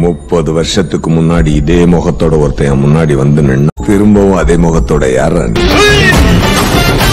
30 வருஷத்துக்கு முன்னாடி இதே முகத்தோட ஒருத்தன் முன்னாடி வந்து நின்னா திரும்பவும் அதே முகத்தோட யாரா